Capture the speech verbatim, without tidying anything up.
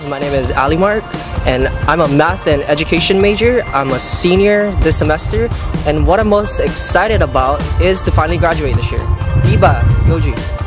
guys, my name is Alymark and I'm a math and education major. I'm a senior this semester and what I'm most excited about is to finally graduate this year. Iba, U O G.